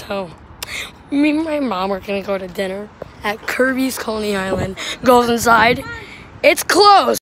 So, me and my mom are going to go to dinner at Kirby's Coney Island. Goes inside. It's closed.